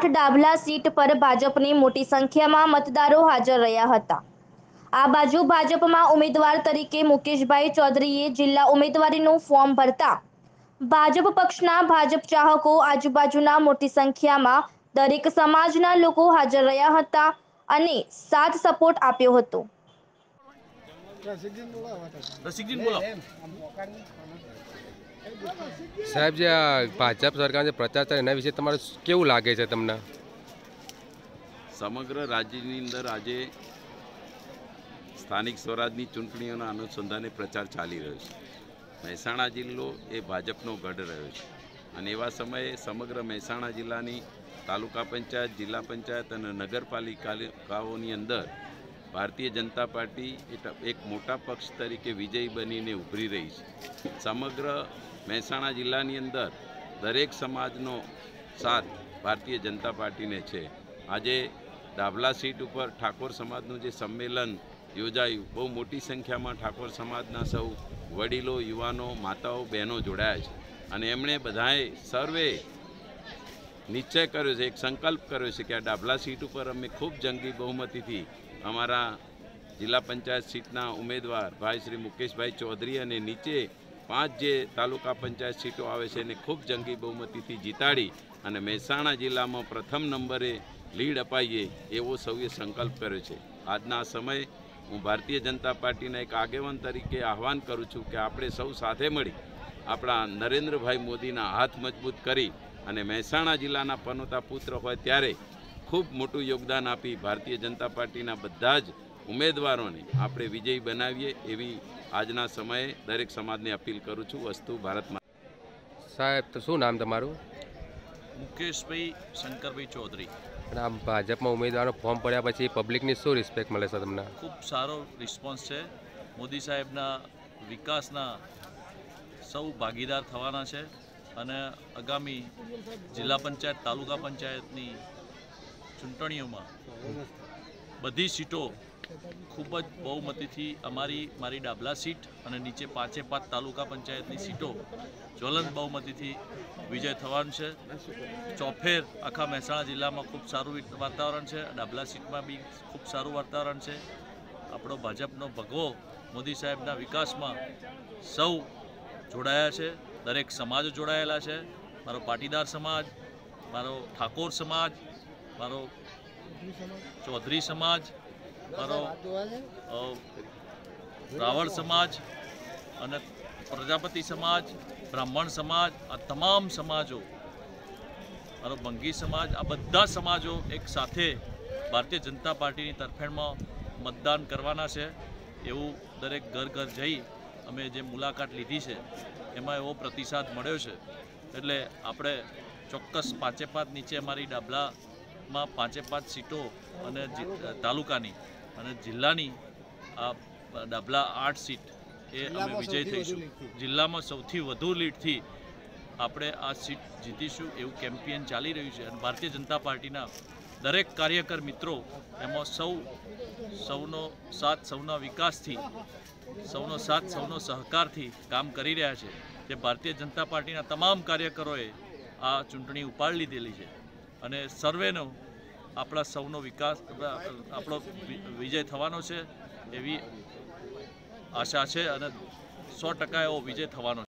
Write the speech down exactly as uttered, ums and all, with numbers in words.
आठ डाभला सीट पर भाजपની મોટી સંખ્યામાં મતદારો હાજર રહ્યા હતા। આ બાજુ ભાજપમાં ઉમેદવાર તરીકે મુકેશભાઈ ચૌધરીએ જિલ્લા ઉમેદવારીનું ફોર્મ ભરતા ભાજપ પક્ષના ભાજપ ચાહકો આજુબાજુના મોટી સંખ્યામાં દરેક સમાજના લોકો હાજર રહ્યા હતા અને સાથ સપોર્ટ આપ્યો હતો। साहेब जे भाजप सरकार प्रचार था एना विषे तमारे केवुं लागे छे तमने? समग्र राज्यनी अंदर आजे स्थानिक स्वराजनी चूंटणीओना अनुसंधाने प्रचार चाली रह्यो छे। महेसाणा जिल्लो ए भाजपनो गढ़ रह्यो छे अने एवा समये समग्र महेसाणा जिल्लानी तालुका पंचायत, जिल्ला पंचायत अने नगरपालिकाओनी अंदर भारतीय जनता पार्टी एक मोटा पक्ष तरीके विजयी बनीने उभरी रही है। समग्र महेसाणा जिल्लानी अंदर दरेक समाजनो साथ भारतीय जनता पार्टी ने छे। आजे डाभला सीट पर ठाकोर समाजनु जे सम्मेलन योजायु बहु मोटी संख्या में ठाकोर समाजना सौ वडीलो, युवानो, माताओ, बहनों जोड़ाया छे अने एमणे बधाए सर्वे निश्चय कर्यो छे, एक संकल्प कर्यो छे कि आ डाभला सीट पर अमे खूब जंगी बहुमती थी अमरा जिला पंचायत सीटना उम्मीदवार भाई श्री मुकेशभाई चौधरी अने नीचे पांच जे तालुका पंचायत सीटों आवे छे ने खूब जंगी बहुमती थी जीताड़ी अने महेसाणा जिला में प्रथम नंबरे लीड अपाईए एवो सौए संकल्प कर्यो छे। आजना समय हूँ भारतीय जनता पार्टीना एक आगेवान तरीके आह्वान करूँ छूँ कि आपणे सौ साथे मळी आपणा नरेन्द्रभाई मोदीना हाथ मजबूत करी अने महेसाणा जिल्लाना पनोता पुत्र होय त्यारे खूब मोटू योगदान आपी भारतीय जनता पार्टीना बधा ज उम्मीदवारोने आपणे विजयी बनावीए एवी आजना समये दरेक समाजने अपील करूँ छूँ। वस्तु भारत में साहेब तो शू नाम तमारू? मुकेशभाई शंकरभाई चौधरी। आ भाजपमां उम्मीदवार फॉर्म पड्या पछी पब्लिकनी शू रिस्पेक्ट मळे छे तमने? खूब सारो रिस्पोन्स है। मोदी साहेबना विकासना सौ भागीदार थवाना छे अने आगामी जिला पंचायत, तालुका पंचायतनी चूंटणीओमां बधी सीटों खूब ज बहुमतीथी अमारी मारी डाभला सीट अने नीचे पांचे पांच तालुका पंचायतनी सीटों ज्वलंत बहुमतीथी विजय थवानुं छे। चौफेर आखा महेसाणा जिल्ला में खूब सारू वातावरण है। डाभला सीट में भी खूब सारू वातावरण है। आपणो भाजपनो भगवो मोदी साहेबना विकास में सौ जोड़ाया है। दरेक समाज जोड़ायेला है। मारो पाटीदार समाज, मारो ठाकोर समाज, मारो चौधरी समाज, मारो रावण समाज अने प्रजापति समाज, ब्राह्मण समाज, आ तमाम समाजों, मारो बंगी समाज, आ बधा समाजों एक साथे भारतीय जनता पार्टी तरफेण में मतदान करवाना है। एवं दरेक घर घर जई अमे जे मुलाकात लीधी है एमां एवो प्रतिसाद मळ्यो छे एटले आपणे चोक्कस पांचे पांच नीचे अमारी डाभला में पांचे पांच सीटों अने तालुकानी अने जिल्लानी आ डाभला आठ सीट ए अमे विजय थईशुं। जिल्ला में सौथी वधु लीड थी आपणे आ सीट जीतीशुं एवं केम्पेन चाली रह्युं छे अने भारतीय जनता पार्टीना दरेक कार्यकर मित्रों एमां सौ सौनो साथ सौना विकास थी सौनो साथ सौनो सहकार थी काम करी रह्या छे। जे भारतीय जनता पार्टीना तमाम कार्यकरोए आ चूंटणी उपाड़ी लीधेली छे अने सर्वेनो आपणा सौनो विकास आपणो विजय थवानो छे एवी आशा छे अने सौ टका एवो विजय थवानो।